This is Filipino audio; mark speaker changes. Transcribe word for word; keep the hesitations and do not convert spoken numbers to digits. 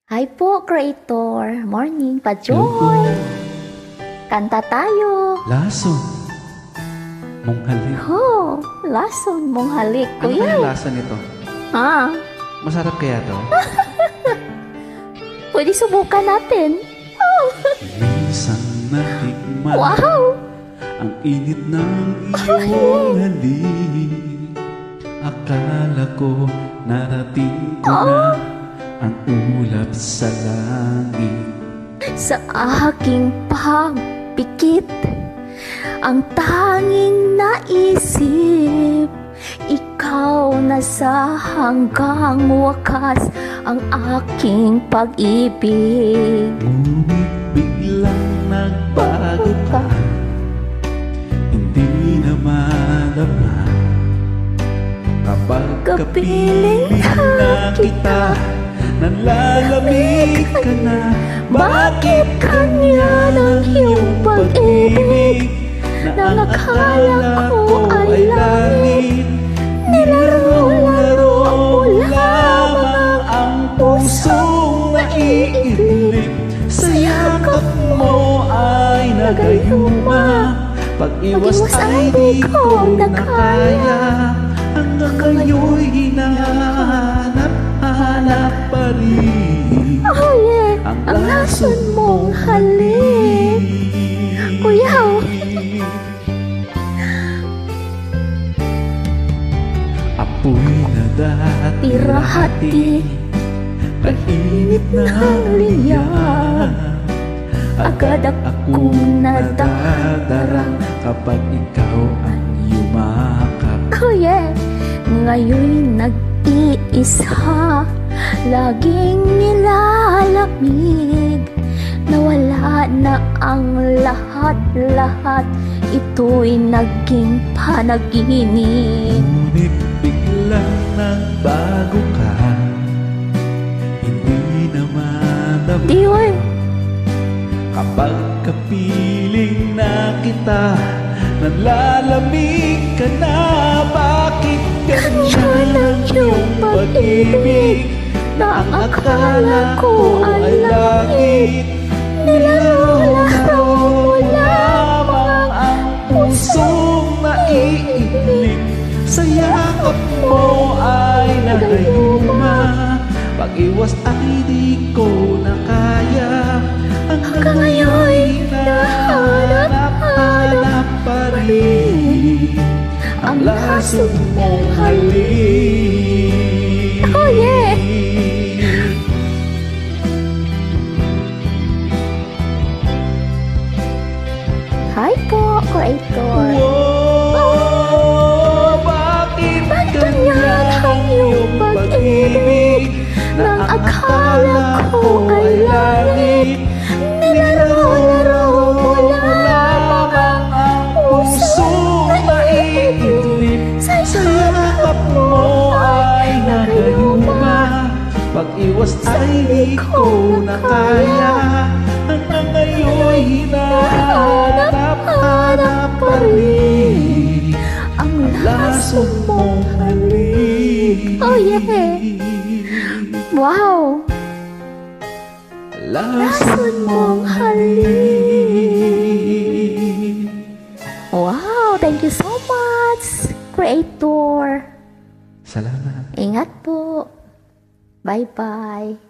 Speaker 1: Hi po, Creator. Morning,
Speaker 2: Hello po.
Speaker 1: pa-joy. Kanta tayo.
Speaker 2: Lason. Mong halik.
Speaker 1: Oh, lason mong halik,
Speaker 2: Ano kaya
Speaker 1: kuya.
Speaker 2: lasa nito?
Speaker 1: Ha?
Speaker 2: Masarap kaya to?
Speaker 1: Pwede subukan natin.
Speaker 2: Minsan natikman
Speaker 1: Wow!
Speaker 2: ang init ng iyong halik. Akala ko narating ko na ang ulap sa langit.
Speaker 1: Sa aking pagpikit, ang tanging naisip, ikaw na sa hanggang wakas ang aking pag-ibig.
Speaker 2: Ngunit biglang nagbago ka, hindi na madama. Kapag kapiling na kita, nalalamig ka na.
Speaker 1: Bakit kanya ng iyong pag-ibig na ang akala ko ay langit? Nilaro-laro mo lamang ang
Speaker 2: pusong naiiglip. Sa yakap mo ay nagayuma. Pag-iwas ay di ko na kaya. Hanggang ngayon'y hinahanap-hanap pa rin
Speaker 1: Oh yeah, ang lason mong halik. Kuya,
Speaker 2: apoy na dati
Speaker 1: pirahati,
Speaker 2: ang init ng linya.
Speaker 1: agad akong
Speaker 2: nadadara kapag ikaw ang yumakap.
Speaker 1: oh yeah, ngayon'y nag-iisa, laging nilalamig. Nawala na ang lahat-lahat, ito'y naging panaginip.
Speaker 2: Ngunit biglang nagbago ka, hindi na madama.
Speaker 1: Di oy,
Speaker 2: Kapag kapiling na kita, nalalamig ka na. Bakit ganyan ang iyong pag-ibig na ang akala ko ay langit? Nilaro-laro mo lamang ang pusong naiiglip. Sa yakap mo ay nagayuma. Pag-iwas ay di ko na kaya. Hanggang ngayon'y nahanap-hanap pa rin ang lason mong halik.
Speaker 1: oh yeah. Hi po, Creator.
Speaker 2: Oh, bakit ganyan ang iyong pag-ibig na ang akala ko ay langit? Nilaro-laro mo lamang ang pusong naiiglip. Sa yakap mo ay nagayuma. Pag-iwas ay di ko na kaya. Hanggang ngayon'y hinahanap-hanap pa rin ang lason mong halik.
Speaker 1: Oh yeah. Wow!
Speaker 2: Lason mong halik.
Speaker 1: Wow! Thank you so much, Creator.
Speaker 2: Salamat.
Speaker 1: Ingat po. Bye-bye.